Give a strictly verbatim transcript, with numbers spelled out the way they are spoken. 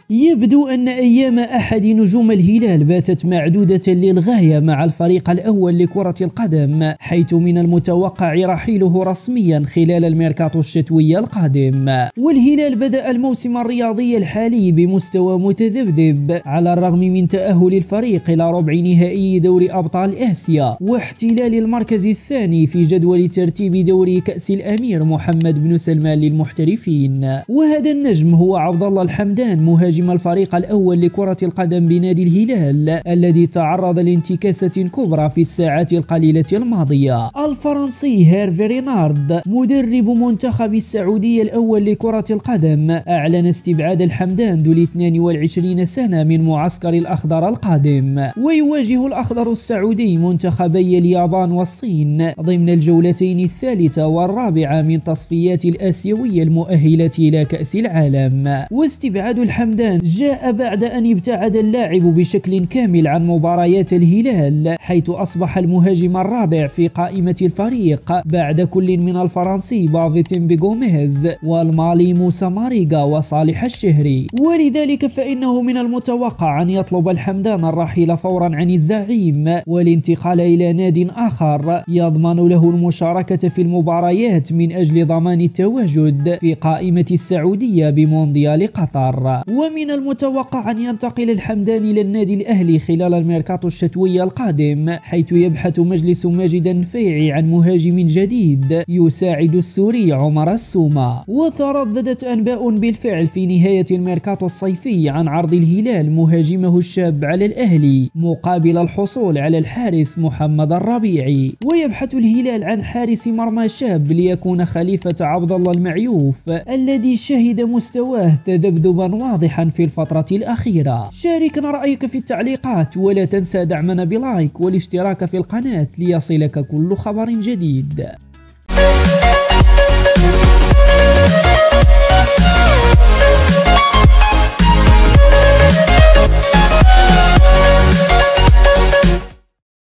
يبدو أن أيام أحد نجوم الهلال باتت معدودة للغاية مع الفريق الأول لكرة القدم، حيث من المتوقع رحيله رسميا خلال الميركاتو الشتوي القادم. والهلال بدأ الموسم الرياضي الحالي بمستوى متذبذب على الرغم من تأهل الفريق إلى ربع نهائي دوري أبطال آسيا واحتلال المركز الثاني في جدول ترتيب دوري كأس الأمير محمد بن سلمان للمحترفين. وهذا النجم هو عبد الله الحمدان مهاجم الفريق الأول لكرة القدم بنادي الهلال الذي تعرض لانتكاسة كبرى في الساعات القليلة الماضية. الفرنسي هيرفي رينارد مدرب منتخب السعودية الأول لكرة القدم أعلن استبعاد الحمدان ذو الاثنين والعشرين سنة من معسكر الأخضر القادم، ويواجه الأخضر السعودي منتخبي اليابان والصين ضمن الجولتين الثالثة والرابعة من تصفيات الآسيوية المؤهلة إلى كأس العالم. واستبعاد الحمدان جاء بعد أن ابتعد اللاعب بشكل كامل عن مباريات الهلال، حيث أصبح المهاجم الرابع في قائمة الفريق بعد كل من الفرنسي بافيتين بيغوميز والمالي موسى ماريغا وصالح الشهري. ولذلك فإنه من المتوقع أن يطلب الحمدان الرحيل فورا عن الزعيم والانتقال إلى ناد آخر يضمن له المشاركة في المباريات من أجل ضمان التواجد في قائمة السعودية بمونديال قطر. ومن المتوقع أن ينتقل الحمدان إلى النادي الأهلي خلال الميركاتو الشتوي القادم، حيث يبحث مجلس ماجد النفيعي عن مهاجم جديد يساعد السوري عمر السومة. وترددت أنباء بالفعل في نهاية الميركاتو الصيفي عن عرض الهلال مهاجمه الشاب على الأهلي مقابل الحصول على الحارس محمد الربيعي. ويبحث الهلال عن حارس مرمى شاب ليكون خليفة عبد الله المعيوف الذي شهد مستواه تذبذبا واضحا في الفترة الأخيرة. شاركنا رأيك في التعليقات ولا تنسى دعمنا بلايك والاشتراك في القناة ليصلك كل خبر جديد.